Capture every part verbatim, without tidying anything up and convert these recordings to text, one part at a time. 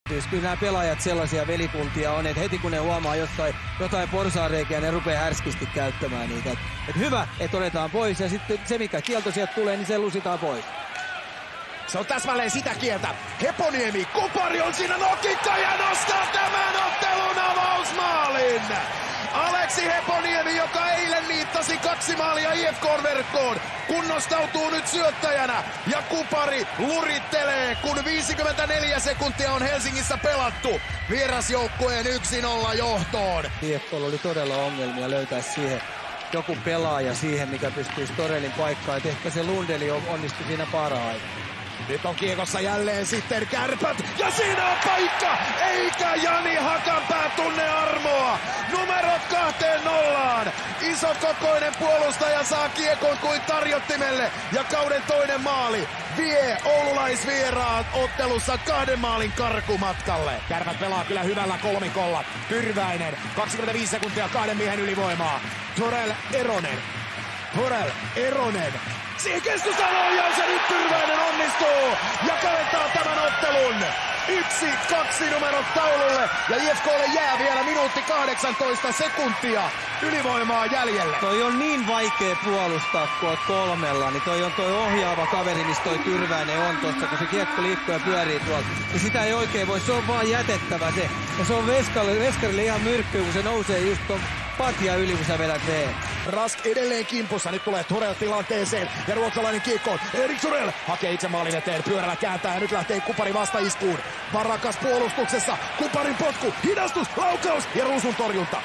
Kyllä nämä pelaajat sellaisia velikuntia on, että heti kun ne huomaa jotain, jotain porsaanreikiä, ne rupeaa härskisti käyttämään niitä. Et, et hyvä, että otetaan pois ja sitten se mikä kielto sieltä tulee, niin se lusitaan pois. Se on täsmälleen sitä kieltä. Heponiemi, Kupari on siinä nokikka ja nostaa tämän ottelun avausmaalin. Aleksi Heponiemi, joka eilen niittasi kaksi maalia I F K:n verkkoon, kunnostautuu nyt syöttäjänä ja Kupari lurittelee, kun viisikymmentäneljä sekuntia on Helsingissä pelattu vierasjoukkueen yksi nolla johtoon. I F K:lla oli todella ongelmia löytää siihen joku pelaaja siihen, mikä pystyisi Torellin paikkaan. Et ehkä se Lundeli onnistui siinä parhaiten. Nyt on kiekossa jälleen sitten Kärpät ja siinä on paikka! Eikä Jani Hakanpää tunne armoa! Numerot kahteen nollaan! Isokokoinen puolustaja saa kiekon kuin tarjottimelle ja kauden toinen maali vie oululaisvieraat ottelussa kahden maalin karkumatkalle. Kärpät pelaa kyllä hyvällä kolmikolla. Tyrväinen, kaksikymmentäviisi sekuntia kahden miehen ylivoimaa. Torell Eronen. Torell Eronen. Siihen keskustaan ohjaus ja nyt Tyrväinen onnistuu ja kaventaa tämän ottelun. Yksi, kaksi numerot taululle ja I F K:lle jää vielä minuutti kahdeksantoista sekuntia ylivoimaa jäljelle. Toi on niin vaikea puolustaa, kun oot kolmella, niin toi on toi ohjaava kaveri, missä toi Tyrväinen on tossa, kun se kiekko liikkuu ja pyörii tuolta. Ja sitä ei oikein voi, se on vaan jätettävä se. Ja se on Veskarille, Veskarille ihan myrkkyy, kun se nousee just ton patja yli, kun sä vedät veen. Rask edelleen kimpussa, nyt tulee Torell tilanteeseen ja ruotsalainen kiekko. Erik Torell hakee itse maalin eteen, pyörällä kääntää ja nyt lähtee Kupari vastaiskuun. Varakas puolustuksessa, Kuparin potku, hidastus, laukaus ja Ruusun torjunta.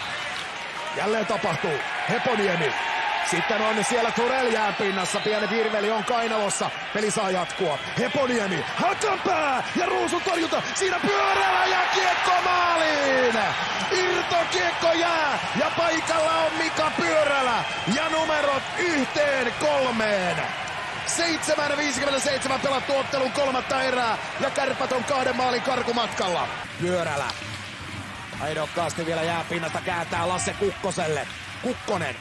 Jälleen tapahtuu, Heponiemi. Sitten on siellä Torell jääpinnassa, pieni virveli on kainalossa, peli saa jatkua. Heponiemi, Hakanpää ja Ruusun torjunta, siinä pyörällä ja kiekko maaliin! Irtokiekko jää ja paikalla on Mika Pyörälä ja numerot yhteen kolmeen. seitsemän viisikymmentäseitsemän pelattu ottelun kolmatta erää ja Kärpät on kahden maalin karkumatkalla. Pyörälä aidokkaasti vielä jääpinnasta kääntää Lasse Kukkoselle. Kukkonen.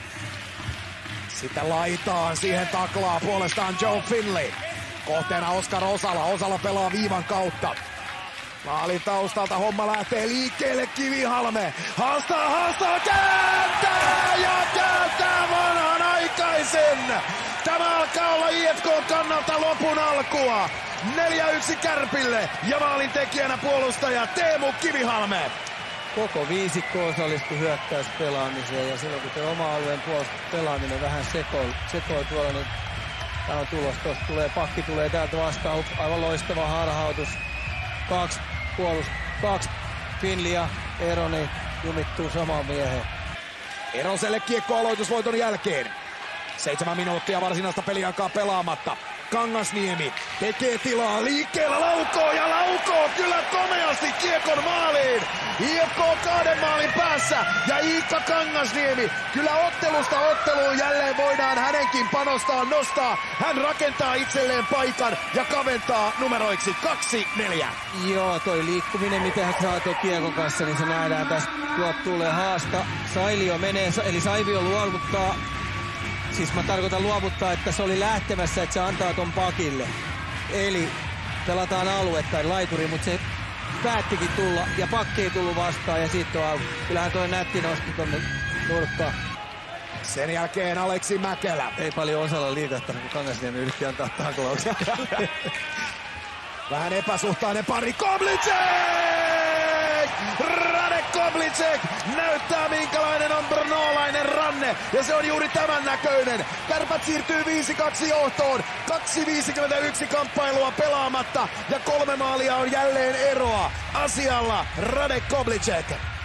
Sitten laitaan, siihen taklaa puolestaan Joe Finley. Kohteena Oskar Osala, Osala pelaa viivan kautta. Maalin taustalta homma lähtee liikkeelle, Kivihalme. Haastaa, haastaa, kääntää ja kääntää vanhanaikaisen. Tämä alkaa olla I F K:n kannalta lopun alkua. neljä yksi Kärpille ja maalin tekijänä puolustaja Teemu Kivihalme. Koko viisikko osallistui hyökkäyspelaamiseen ja silloin kun tuo oma alueen puolustuspelaaminen vähän sekoi, sekoi tuolla, niin tämä on tulos. Tuosta tulee, pakki tulee täältä vastaan, aivan loistava harhautus. Kaksi puolust, kaksi Finlia, Eroni jumittuu samaan mieheen. Eroselle kiekko aloitusvoiton jälkeen. Seitsemän minuuttia varsinaista peliaikaa pelaamatta. Kangasniemi tekee tilaa liikkeellä, laukoo ja laukoo kyllä komeasti kiekon maaliin. I F K kahden maalin päässä ja Iikka Kangasniemi. Kyllä ottelusta otteluun jälleen voidaan hänenkin panostaa, nostaa. Hän rakentaa itselleen paikan ja kaventaa numeroiksi kaksi neljä. Joo, toi liikkuminen, mitä hän saa tuon kiekon kanssa, niin se nähdään tästä. Tuolta tulee haasta. Sailio menee, eli Saivio luovuttaa. Siis mä tarkoitan luovuttaa, että se oli lähtemässä, että se antaa ton pakille. Eli pelataan alue tai laituri, mutta se päättikin tulla ja pakki ei tullut vastaan ja siitä on auki. Kyllähän toi nätti nosti tonne nurkkaan. Sen jälkeen Aleksi Mäkelä. Ei paljon Osalla liikahtanut, kun Kangasniemi yritti antaa taklauksen. Vähän epäsuhtainen pari, Koblicek! Radek Koblicek näyttää minkälainen on brnolainen ranne ja se on juuri tämän näköinen. Kärpät siirtyy viisi kaksi johtoon, kaksi viisikymmentäyksi kamppailua pelaamatta ja kolme maalia on jälleen eroa. Asialla Radek Koblicek.